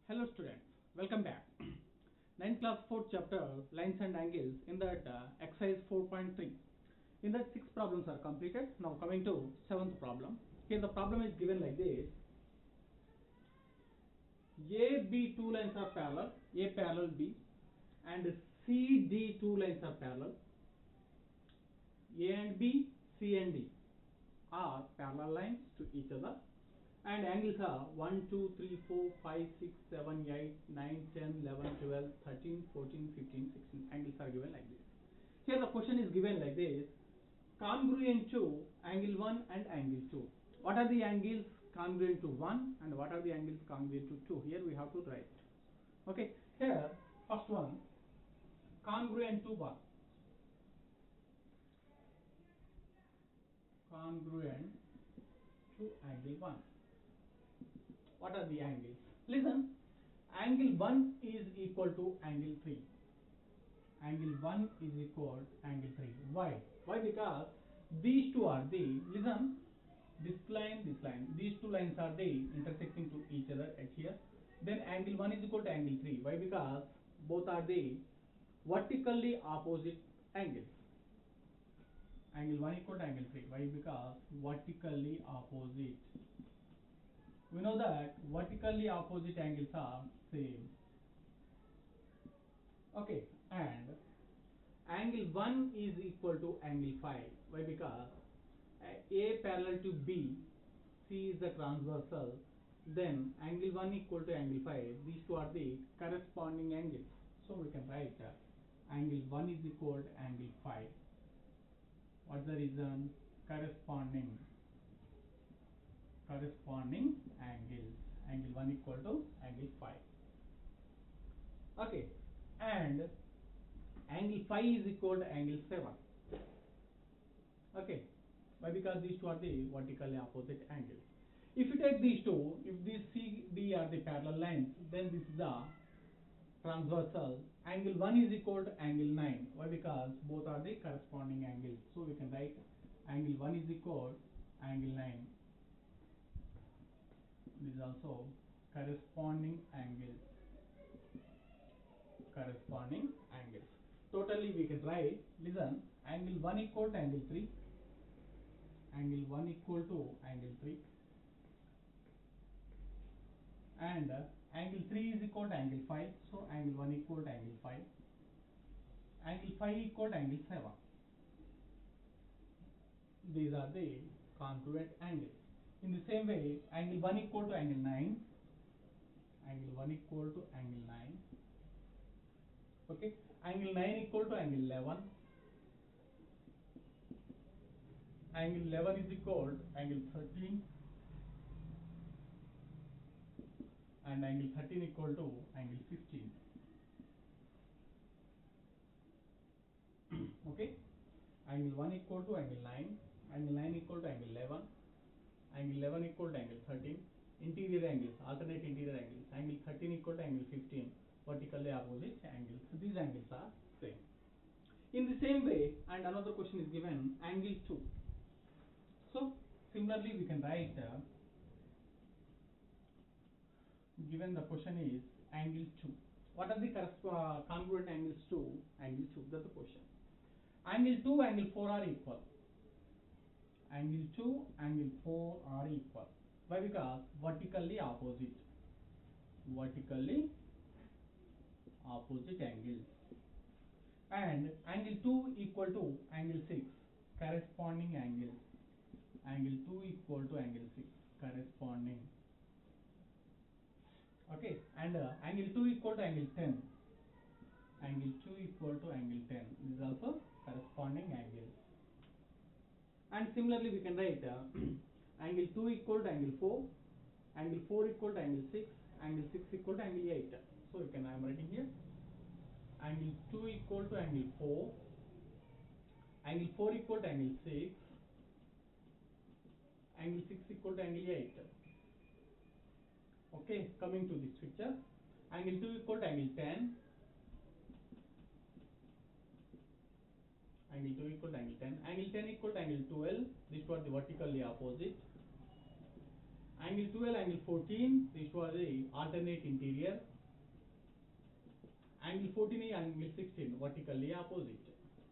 Hello students, welcome back. 9th class 4th chapter lines and angles in that exercise 4.3. In that 6 problems are completed. Now coming to 7th problem. Here the problem is given like this. A, B two lines are parallel, A parallel B, and C, D two lines are parallel. A and B, C and D are parallel lines to each other. And angles are 1, 2, 3, 4, 5, 6, 7, 8, 9, 10, 11, 12, 13, 14, 15, 16. Angles are given like this. Here the question is given like this. Congruent to angle 1 and angle 2. What are the angles congruent to 1 and what are the angles congruent to 2? Here we have to write. Okay. Here, first one, congruent to 1. Congruent to angle 1. What are the angles? Listen, angle 1 is equal to angle 3. Angle 1 is equal to angle 3. Why? Why? Because these two are the, listen, this line, these two lines are the intersecting to each other at here. Then angle 1 is equal to angle 3. Why? Because both are the vertically opposite angles. Angle 1 equal to angle 3. Why? Because vertically opposite. We know that vertically opposite angles are same. Okay, and angle 1 is equal to angle 5. Why? Because A parallel to B, C is the transversal, then angle 1 equal to angle 5. These two are the corresponding angles. So we can write angle 1 is equal to angle 5. What's the reason? Corresponding angles. Angle 1 equal to angle 5. Okay, and angle 5 is equal to angle 7. Okay, why? Because these two are the vertically opposite angles. If you take these two, if these C, D are the parallel lines, then this is the transversal. Angle 1 is equal to angle 9. Why? Because both are the corresponding angles. So we can write angle 1 is equal to angle 9. This is also corresponding angles. Totally we can write, listen, angle 1 equal to angle 3. Angle 1 equal to angle 3. And angle 3 is equal to angle 5. So angle 1 equal to angle 5. Angle 5 equal to angle 7. These are the congruent angles. In the same way, angle 1 equal to angle 9. Angle 1 equal to angle 9. Okay. Angle 9 equal to angle 11. Angle 11 is equal to angle 13. And angle 13 equal to angle 15. Okay. Angle 1 equal to angle 9. Angle 9 equal to angle 11. Angle 11 equal to angle 13. Interior angles, alternate interior angles. Angle 13 equal to angle 15. Vertically opposite angles. So these angles are same. In the same way, and another question is given, angle 2. So similarly we can write, given the question is angle 2. What are the congruent angles to angle 2? That's the question. Angle 2, angle 4 are equal. Angle 2, angle 4 are equal. Why? Because vertically opposite. Vertically opposite angles. And angle 2 equal to angle 6. Corresponding angles. Angle 2 equal to angle 6. Corresponding. Okay. And angle 2 equal to angle 10. Angle 2 equal to angle 10. This is also corresponding angles. And similarly we can write angle 2 equal to angle 4, angle 4 equal to angle 6, angle 6 equal to angle 8. So I am writing here angle 2 equal to angle 4, angle 4 equal to angle 6, angle 6 equal to angle 8. Okay, coming to this picture, angle 2 equal to angle 10, angle 2 equal to angle 10, angle 10 equal to angle 12. These two are the vertically opposite. Angle 12, angle 14, these two are the alternate interior. Angle 14 and angle 16 vertically opposite.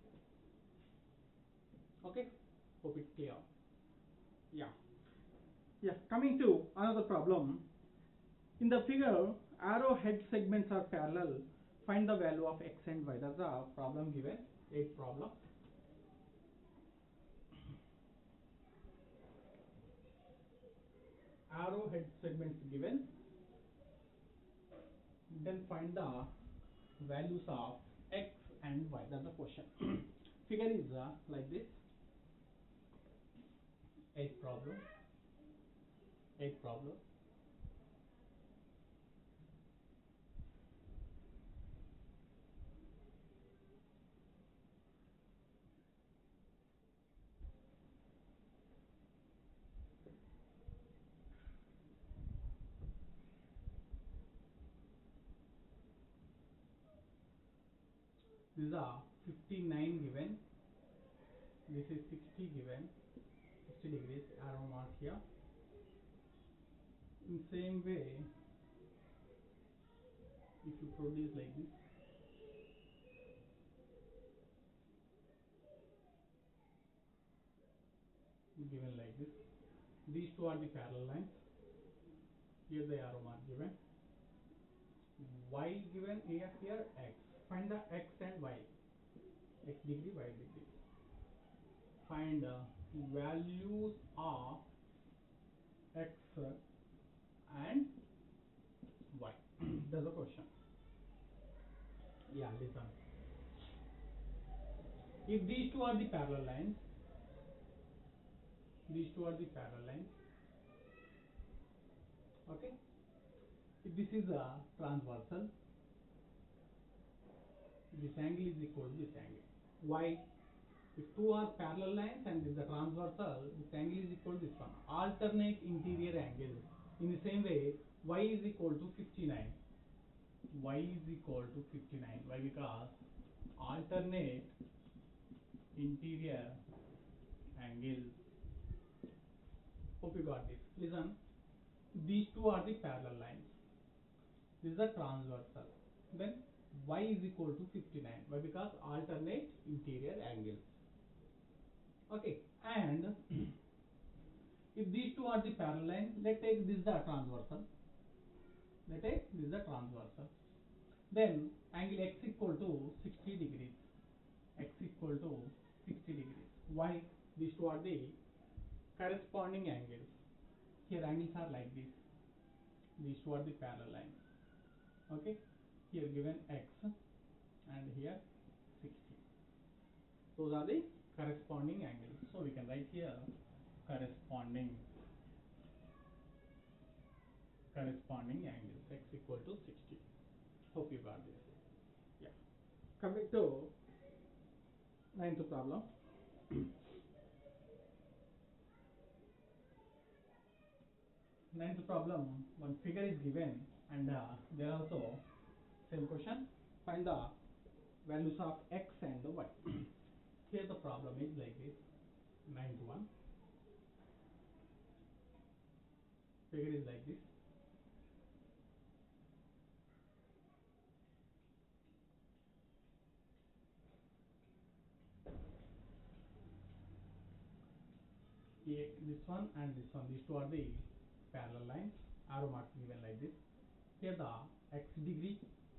Okay, hope it's clear. Yeah. Yeah, coming to another problem. In the figure, arrowhead segments are parallel. Find the value of x and y. That's the problem given. 8th problem. Arrowhead segments given. Then find the values of x and y. That's the question. Figure is like this. 8th problem. 8th problem. These are 59 given. This is 60 given. 60 degrees. Arrow mark here. In same way, if you produce like this, given like this, these two are the parallel lines. Here the arrow mark given. Y given here, x. Find the x and y. X degree, y degree. Find values of x and y. That's the question. Yeah, listen. If these two are the parallel lines, these two are the parallel lines. Okay. If this is a transversal, this angle is equal to this angle. Why? If two are parallel lines and this is a transversal, this angle is equal to this one. Alternate interior angle. In the same way, y is equal to 59. Y is equal to 59. Why? Because alternate interior angle. Hope you got this. Listen, these two are the parallel lines. This is a transversal. Then y is equal to 59. Why? Because alternate interior angles. Okay, and if these two are the parallel lines, let's take this the transversal. Let's take this the transversal. Then angle x equal to 60 degrees. X equal to 60 degrees. Why? These two are the corresponding angles. Here angles are like this. These two are the parallel lines. Okay. Here given x and here 60. Those are the corresponding angles. So we can write here corresponding angles. X equal to 60. Hope you got this. Yeah. Coming to 9th problem. Ninth problem, one figure is given and there also same question. Find the values of x and y. Here the problem is like this. 9th one. Figure is like this. Here, this one and this one. These two are the parallel lines. Arrow marks given like this. Here the x degree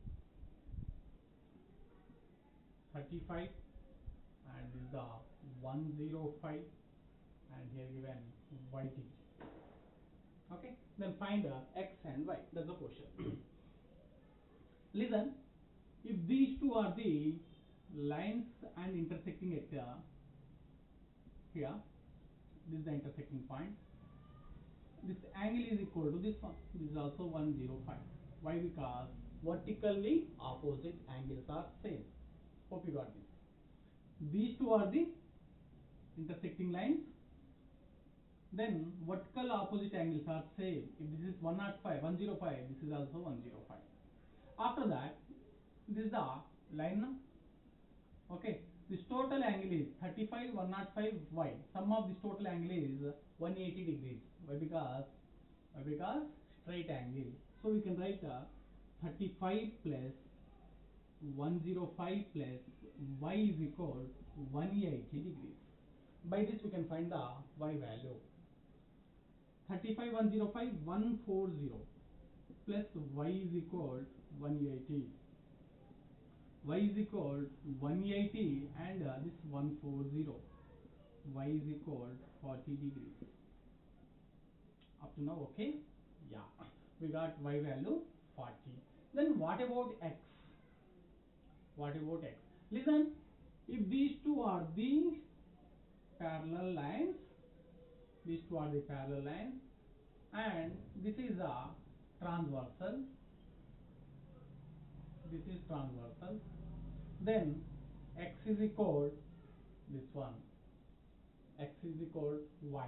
35 and this is the 105 and here given y degree. Okay, then find x and y. That's the question. Listen, if these two are the lines and intersecting at here, this is the intersecting point. This angle is equal to this one. This is also 105. Why? Because vertically opposite angles are same. Hope you got this. These two are the intersecting lines. Then vertical opposite angles are same. If this is 105, this is also 105. After that, this is the line. Okay, this total angle is 35, 105, y. Sum of this total angle is 180 degrees. Why? Because Because straight angle. So we can write 35 plus 105 plus y is equal 180 degrees. By this we can find the y value. 35 105 140 plus y is equal 180. Y is equal 180 and this 140. Y is equal 40 degrees. Up to now, okay? Yeah. We got y value 40. Then what about x? What about x? Listen, if these two are the parallel lines, these two are the parallel lines, and this is a transversal, this is transversal, then x is equal this one, x is equal y.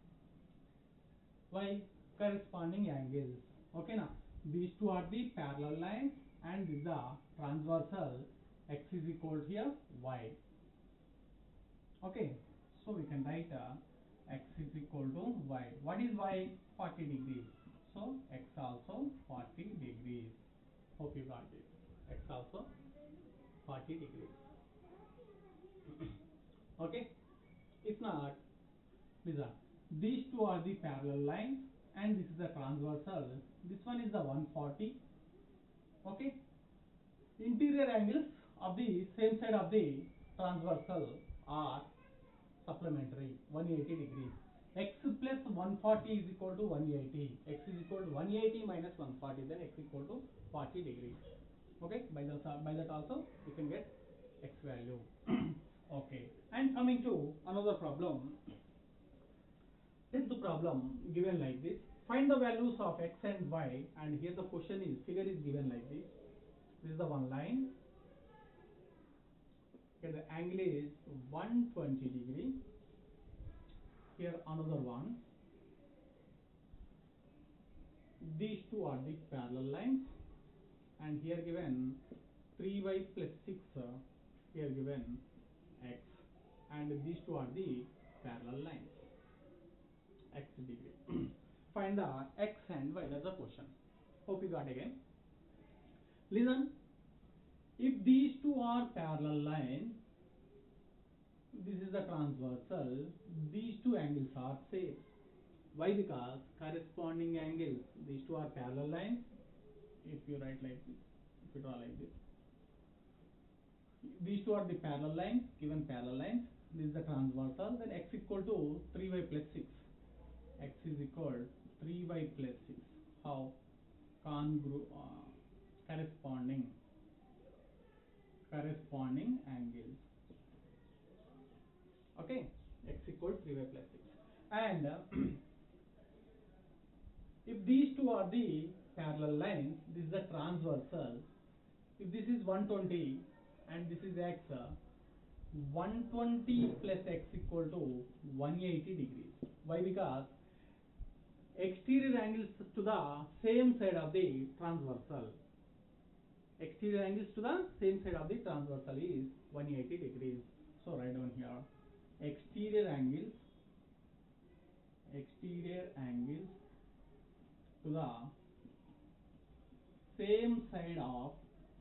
Y corresponding angles. Okay, now these two are the parallel lines and this is the transversal. X is equal here y. Okay, so we can write x is equal to y. What is y? 40 degrees. So x also 40 degrees. Hope you got it. X also 40 degrees. Okay, if not, listen, these two are the parallel lines and this is the transversal. This one is the 140. Okay, interior angles of the same side of the transversal are supplementary 180 degrees. X plus 140 is equal to 180. X is equal to 180 minus 140, then x equal to 40 degrees. Okay, by that also you can get x value. Okay, and coming to another problem. This is the problem given like this. Find the values of x and y, and here the question is, figure is given like this. This is the one line. Here the angle is 120 degree. Here another one. These two are the parallel lines, and here given 3y plus 6. Here given x, and these two are the parallel lines. X degree. Find the x and y. That's the question. Hope you got again. Listen, if these two are parallel lines, this is the transversal, these two angles are same. Why? Because corresponding angles, these two are parallel lines. If you write like this, if you draw like this, these two are the parallel lines, given parallel lines. This is the transversal. Then x equal to 3y plus 6. X is equal 3y plus 6. How? Corresponding angles. Okay, x equal 3y plus 6. And if these two are the parallel lines, this is the transversal. If this is 120 and this is x, 120 plus x equal to 180 degrees. Why? Because exterior angles to the same side of the transversal. Exterior angles to the same side of the transversal is 180 degrees. So write down here, exterior angles to the same side of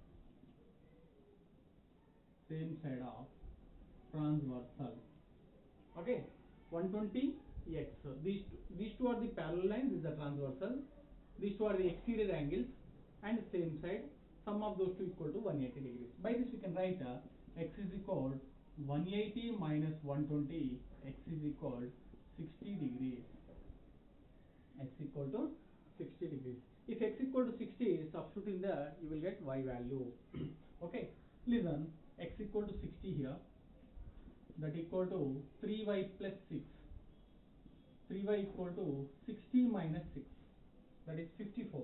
transversal. Okay, 120 x. These two are the parallel lines. This is the transversal. These two are the exterior angles and same side. Sum of those two equal to 180 degrees. By this we can write x is equal 180 minus 120. X is equal 60 degrees. X equal to 60 degrees. If x equal to 60, substitute in there, you will get y value. Okay, listen, x equal to 60 here, that equal to 3y plus 6. 3y equal to 60 minus 6, that is 54.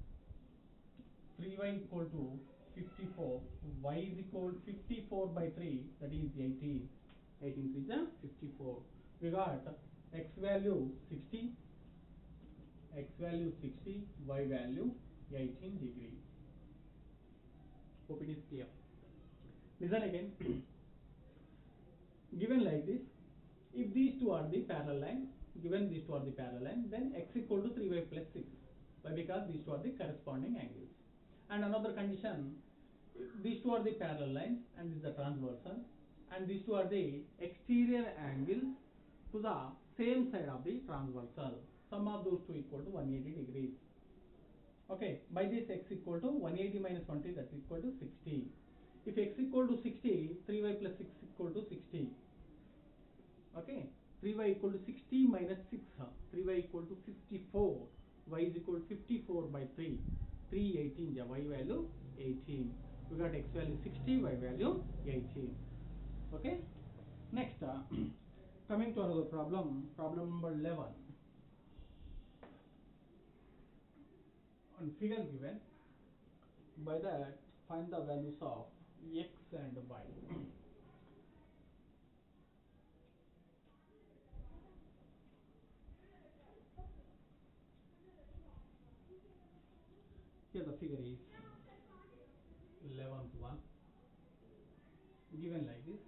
3y equal to 54. Y is equal to 54 by 3, that is 18. 18 3 is 54. We got x value 60, x value 60, y value 18 degree. Hope it is clear. Listen again. Given like this, if these two are the parallel lines, given these two are the parallel line, then x equal to 3y plus 6. Why? Because these two are the corresponding angles. And another condition, these two are the parallel lines and this is the transversal, and these two are the exterior angles to the same side of the transversal. Sum of those two equal to 180 degrees. Okay, by this x equal to 180 minus 20, that's equal to 60. If x equal to 60, 3y plus 6 equal to 60. Okay, 3y equal to 60 minus 6, 3y equal to 54, y is equal to 54 by 3, 18, y value 18. We got x value 60, y value 18. Okay, next coming to another problem, problem number 11. On figure given, by that find the values of x and y. Here the figure is 11th one, given like this.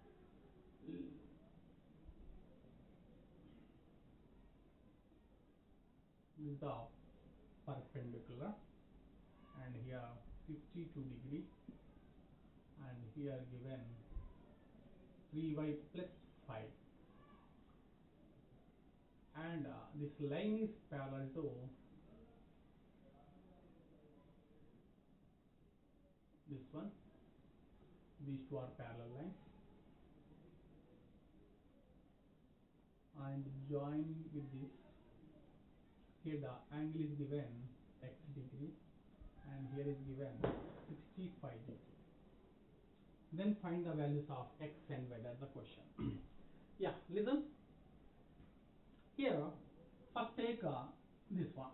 This is the perpendicular, and here 52 degree, and here given 3y plus 5, and this line is parallel to this one. These two are parallel lines and join with this. Here the angle is given x degree and here is given 65 degree. Then find the values of x and y. That's the question. Yeah, listen. Here, first take this one.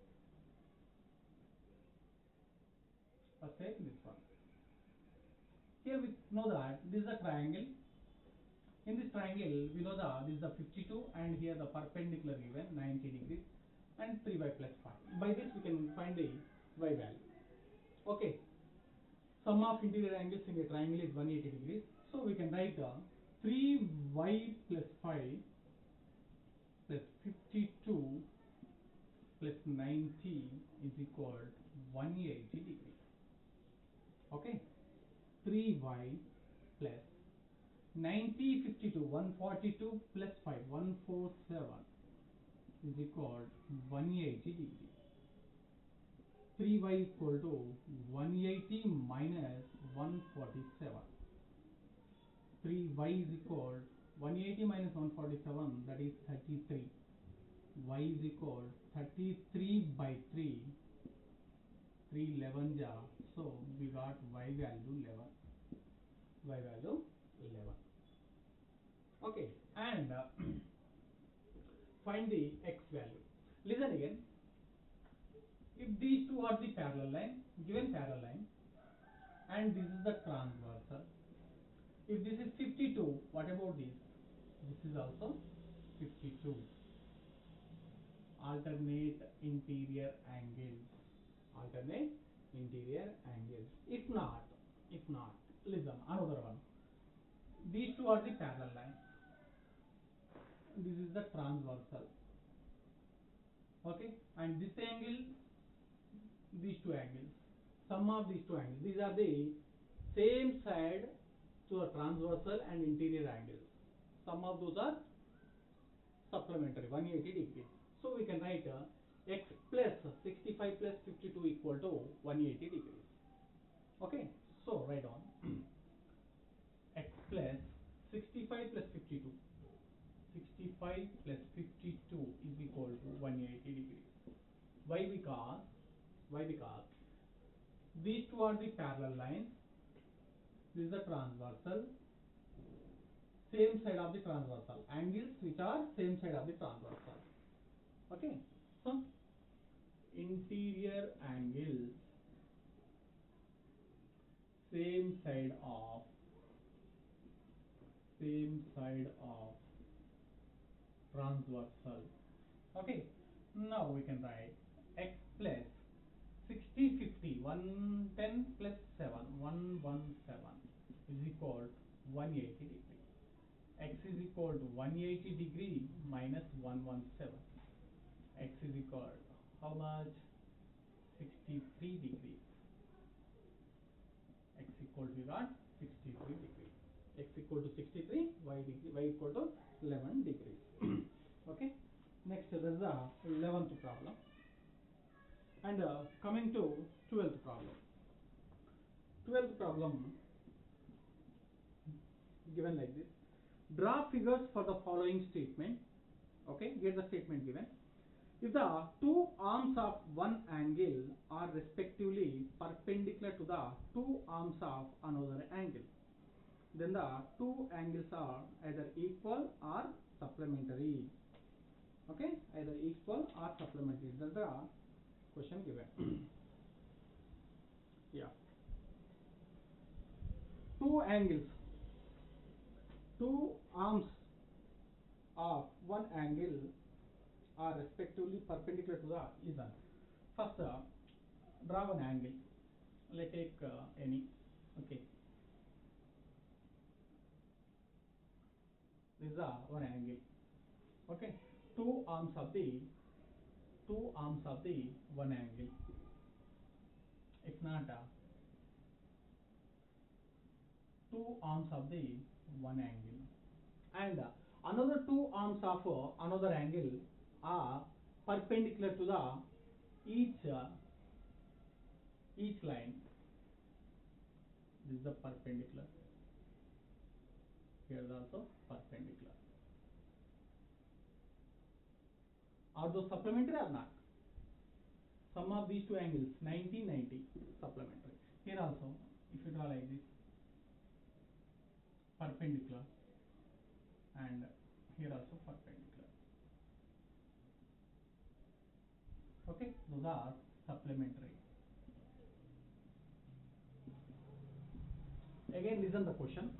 First take this one. Here we know that this is a triangle. In this triangle, we know that this is the 52 and here the perpendicular given 90 degrees and 3y plus 5. By this we can find the y value. Okay. Sum of interior angles in a triangle is 180 degrees. So we can write 3y plus 5 plus 52 plus 90 is equal to 180 degrees. Okay. 3y plus 90, 52, 142 plus 5, 147 is equal to 180 degree. 3y equal to 180 minus 147. 3y is equal to 180 minus 147, that is 33. Y is equal to 33 by 3. 3 11 ja, so we got y value 11. Y value 11. Okay, and find the x value. Listen again. If these two are the parallel line, given parallel line, and this is the transversal. If this is 52, what about this? This is also 52. Alternate interior angles. Alternate interior angles. If not, listen, another one. These two are the parallel line. This is the transversal. Okay, and this angle, these two angles, sum of these two angles, these are the same side to a transversal and interior angles. Sum of those are supplementary 180 degrees. So we can write x plus 65 plus 52 equal to 180 degrees. Okay, so write on x plus 65 plus 52. 65 plus 52 is equal to 180 degrees. Why? Because these two are the parallel lines. This is the transversal. Same side of the transversal. Angles which are same side of the transversal. Okay. So interior angles same side of transversal. Okay. Now we can write x plus 60 50 110 plus 7 117 is equal to 180 degree. x is equal to 180 degree minus 117. X is equal to how much? 63 degrees. X equal to, you got 63 degrees. X equal to 63, y equal to 11 degrees. Okay. Next, there is the 11th problem. And coming to 12th problem. 12th problem given like this. Draw figures for the following statement. Okay, here's the statement given. If the two arms of one angle are respectively perpendicular to the two arms of another angle, then the two angles are either equal or supplementary. Okay, either equal or supplementary. That's the question given. Yeah. Two angles, two arms of one angle are respectively perpendicular to the, listen, first draw an angle. Let's take any. Okay, this is one angle. Okay, two arms of the one angle. It's not two arms of the one angle, and another two arms of another angle are perpendicular to the each line. This is the perpendicular. Here is also perpendicular. Are those supplementary or not? Sum of these two angles 90 90 supplementary. Here also, if you draw like this, perpendicular, and here also perpendicular. Okay, those are supplementary. Again, listen the question.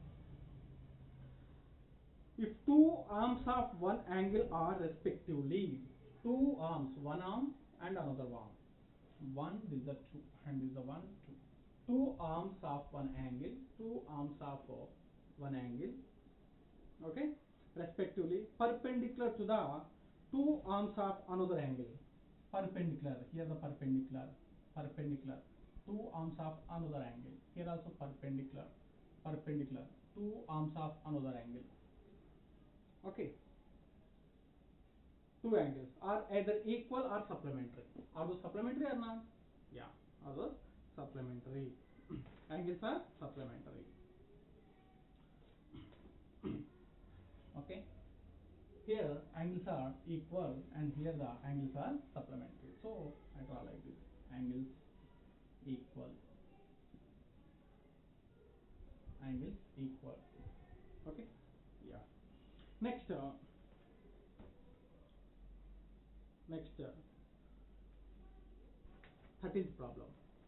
If two arms of one angle are respectively, two arms, one arm and another arm, one, this is the two, and this is the one, two. Two arms of one angle, two arms of one angle, okay, respectively perpendicular to the two arms of another angle. Perpendicular, here the perpendicular, perpendicular, two arms of another angle. Here also perpendicular, perpendicular, two arms of another angle. Okay, two angles are either equal or supplementary. Are those supplementary or not? Yeah, are those supplementary? Angles are supplementary. Okay, here angles are equal and here the angles are supplementary. So I draw like this: angles equal, angles equal. Okay, yeah. Next, next 13th problem.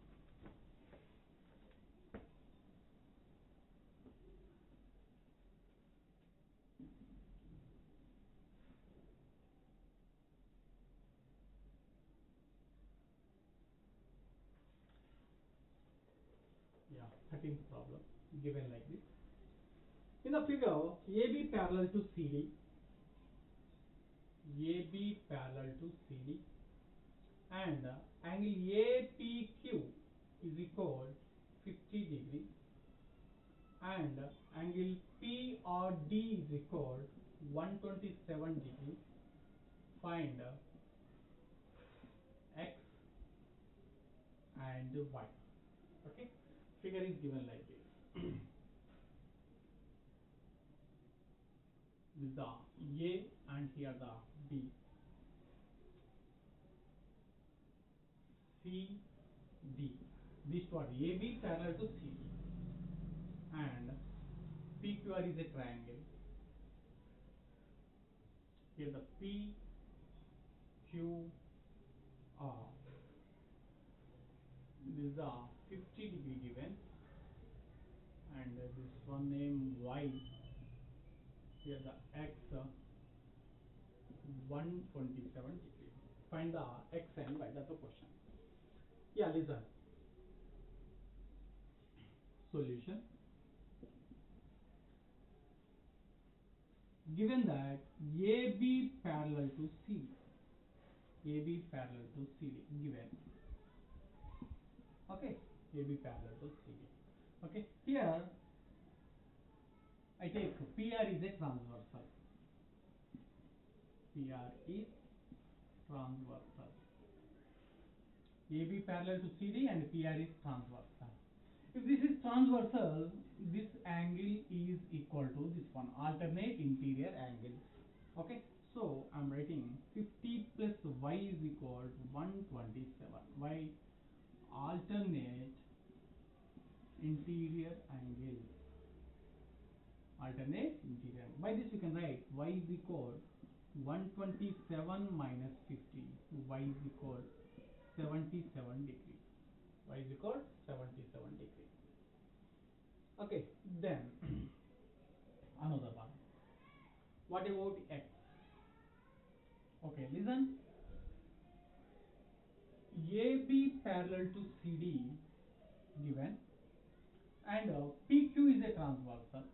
Yeah, 13th problem given like this. In the figure, AB parallel to CD, AB parallel to CD, and angle APQ is equal 50 degree, and angle PRD is equal 127 degree. Find X and Y. Okay, figure is given like this. This is the A and here the B. C, D. These two are AB parallel to CD, and PQR is a triangle. Here the P, Q, R. This is the 50 degree given, and this one name Y. Here the X 127 degree. Find the X and Y. That's the question. Yeah, listen. Solution. given that AB parallel to CD, AB parallel to CD given, okay, AB parallel to CD, okay. Here I take PR is a transversal, PR is transversal, AB parallel to CD and PR is transversal. If this is transversal, this angle is equal to this one, alternate interior angles. Okay, so I'm writing 50 plus y is equal to 127. Y alternate interior angles. Alternate interior. By this we can write y is equal 127 minus 50. Y is equal 77 degree. Y is equal 77 degree. Okay, then another one. What about x? Okay, listen. AB parallel to CD given, and PQ is a transversal.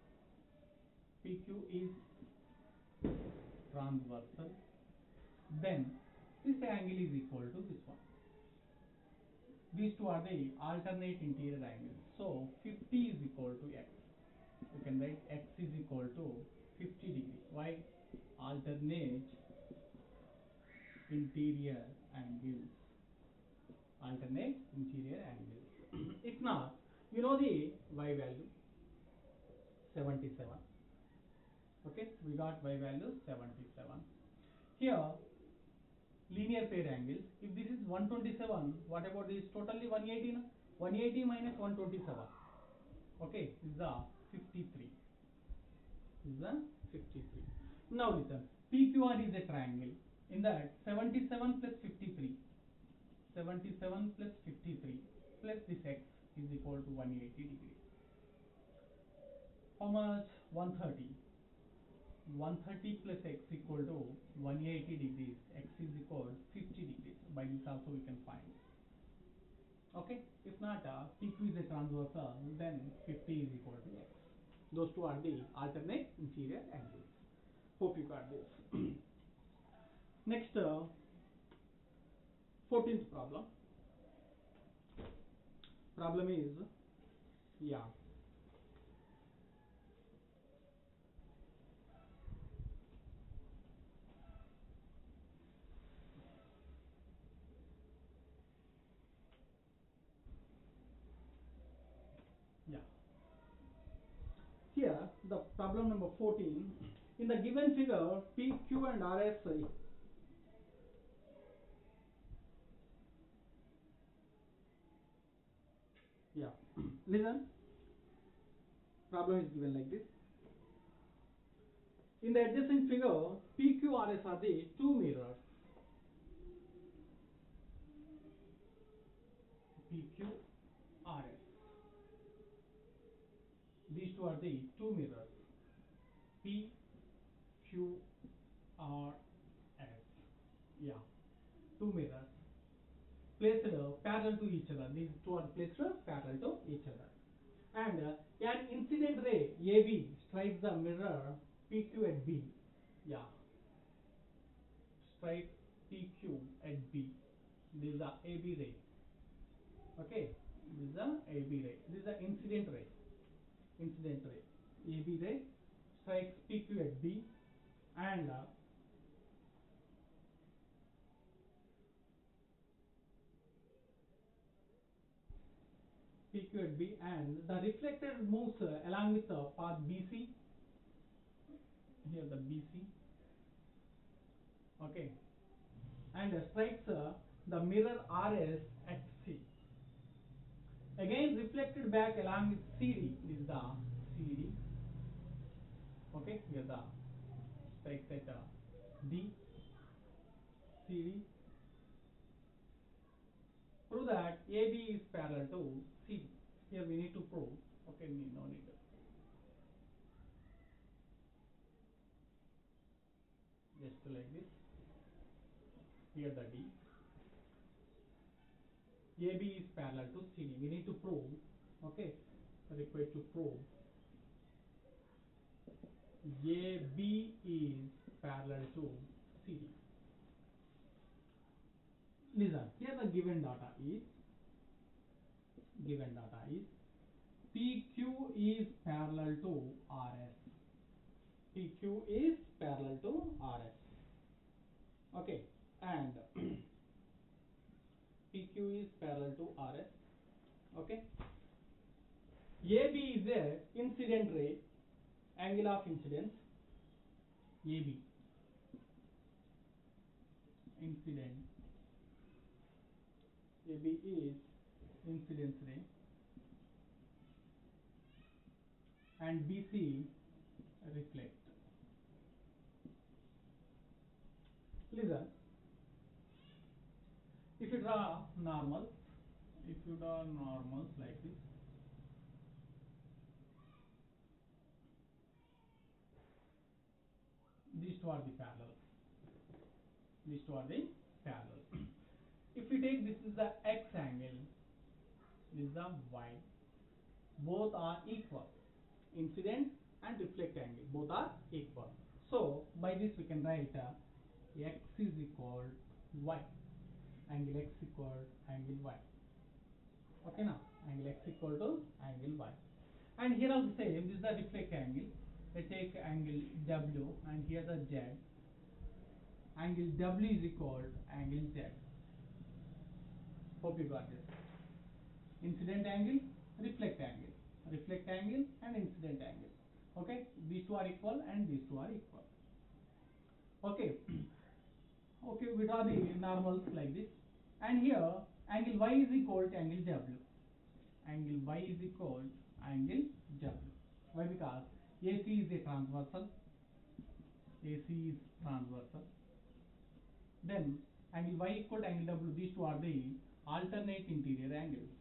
PQ is transversal. Then this angle is equal to this one. These two are the alternate interior angles. So 50 is equal to x. You can write x is equal to 50 degree. Why? Alternate interior angles. Alternate interior angles. If not, you know the y value 77. Okay, we got y value 77. Here linear pair angles. If this is 127, what about this? Totally 180. No? 180 minus 127. Okay, this is a 53. This is a 53. Now listen, PQR is a triangle. In that 77 plus 53, 77 plus 53 plus this x is equal to 180 degree. How much? 130. 130 plus x equal to 180 degrees. X is equal to 50 degrees. By this also we can find. Okay. If not, PQ is a transversal, then 50 is equal to x. Those two are the alternate interior angles. Hope you got this. Next, 14th problem. Problem is, yeah. Yeah. Here, the problem number 14. In the given figure, PQ and RS. Yeah. Listen. Problem is given like this. In the adjacent figure, PQRS are the two mirrors. PQRS. These two are the two mirrors. PQRS. Yeah, two mirrors placed parallel to each other. These two are placed parallel to each other. And an incident ray AB strikes the mirror PQ at B. Yeah, strikes PQ at B. This is the AB ray. Okay, this is the AB ray. This is the incident ray. Incident ray. AB ray strikes PQ at B, and PQ at B, and the reflector moves along with the path BC. Here the BC. Okay, and strikes the mirror RS at C. Again reflected back along with CD. This is the CD. Okay, here the strikes at D. CD. Prove that AB is parallel to CD. Here we need to prove. Okay, no need. Just like this. Here the D. AB is parallel to CD. We need to prove. Okay, required to prove AB is parallel to CD. Listen, here the given data is PQ is parallel to RS. PQ is parallel to RS. Okay, and PQ is parallel to RS. Okay, AB is a incident ray, angle of incidence. AB, incident. AB is incidence ray, and BC reflect. Listen, if you draw normals, like this, these two are the parallel. If we take this is the X angle, this is the Y, both are equal. Incident and reflect angle, both are equal. So by this we can write X is equal Y, angle X equal angle Y. Okay, now angle X equal to angle Y. And here also same, this is the reflect angle. Let's take angle W, and here the Z. Angle W is equal to angle Z. Hope you got this. Incident angle, reflect angle, and incident angle. Okay, these two are equal and these two are equal. Okay, okay, we draw the normals like this, and here angle Y is equal to angle W. Angle Y is equal to angle W. Why? Because AC is a transversal. Then angle Y equal to angle W. These two are the alternate interior angles.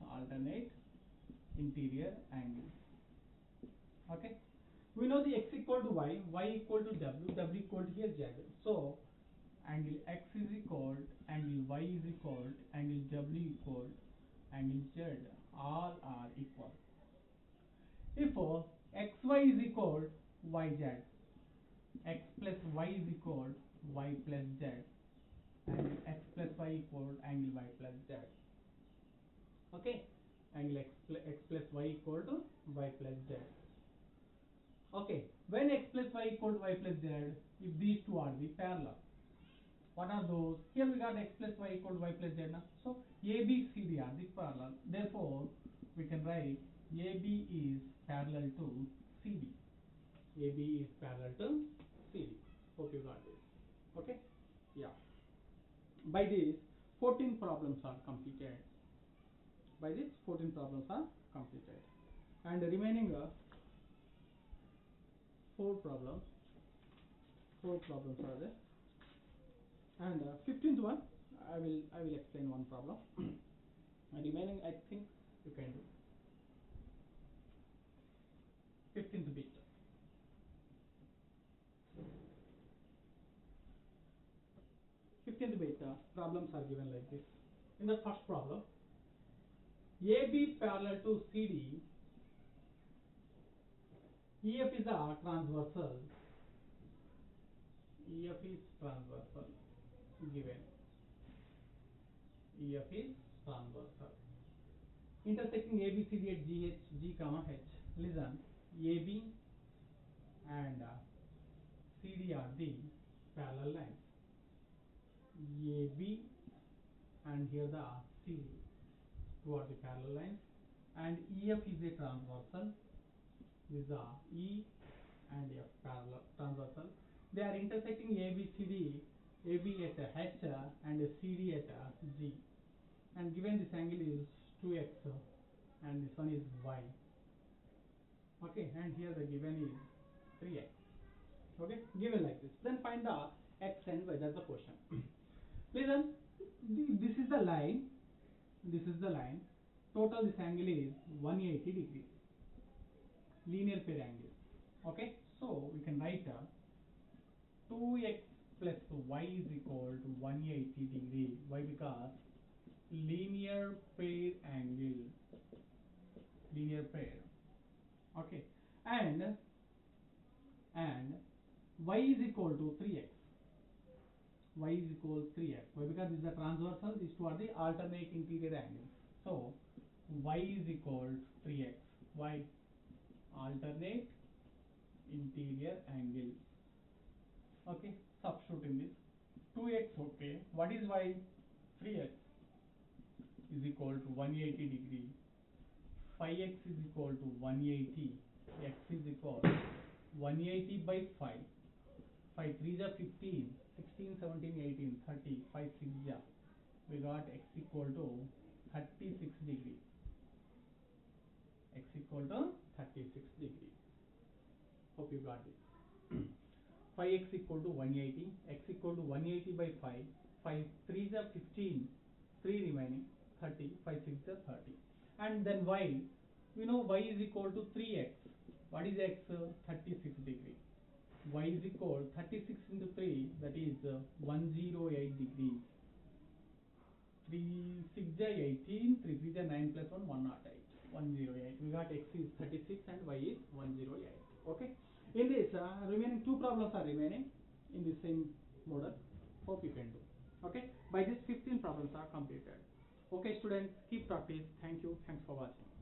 Okay. We know the X equal to Y equal to W equal to here Z. So angle X is equal to angle Y is equal to angle W equal to angle Z. All are equal. If XY is equal to YZ, X plus Y is equal to Y plus Z, and X plus Y equal to angle Y plus Z. Okay, angle X plus Y equal to Y plus Z. Okay, when X plus Y equal to Y plus Z, if these two are the parallel, what are those? Here we got X plus Y equal to Y plus Z. Now, so AB, CD are the parallel. Therefore, we can write AB is parallel to CD. AB is parallel to CD. Hope you got this. Okay? Yeah. By this, 14 problems are completed. And the remaining 4 problems are there. And 15th one, I will explain one problem. Remaining, I think you can do. 15th bit. 15th bit problems are given like this. In the first problem, AB parallel to CD, EF is a transversal. Given. EF is transversal. Intersecting ABCD at G, comma H. Listen, AB and CD are the parallel lines. AB and here the CD, two are the parallel lines, and EF is a transversal. This is E and F parallel transversal. They are intersecting ABCD, AB at H and CD at G. And given this angle is 2x and this one is y. Okay, and here the given is 3x. Okay, given like this. Then find the x and y. That's the question. Listen, this is the line. Total this angle is 180 degrees. Linear pair angle. Okay, so we can write 2x plus y is equal to 180 degree. Why? Because linear pair angle. Okay, and and y is equal to 3x. Y is equal to 3x. Why? Because this is a transversal, these two are the alternate interior angles. So y is equal to 3x. Y, alternate interior angle. Okay, substituting this. 2x, okay. What is y? 3x is equal to 180 degree. 5x is equal to 180. X is equal to 180 by 5. 5 3s are 15, 16, 17, 18, 30, 5 6s are. We got x equal to 36 degree. X equal to 36 degree. Hope you got this. 5x equal to 180. X equal to 180 by 5. 5 3s are 15. 3 remaining. 30. 5 6s are 30. And then y. We know y is equal to 3x. What is x? 36 degree. Y is equal 36 into 3, that is 108 degrees. 3 6 are 18, 3 3 are 9 plus 1, 108. 108. We got x is 36 and y is 108. Okay. In this, remaining two problems are remaining in the same model. Hope you can do. Okay. By this, 15 problems are completed. Okay, students, keep practice. Thank you. Thanks for watching.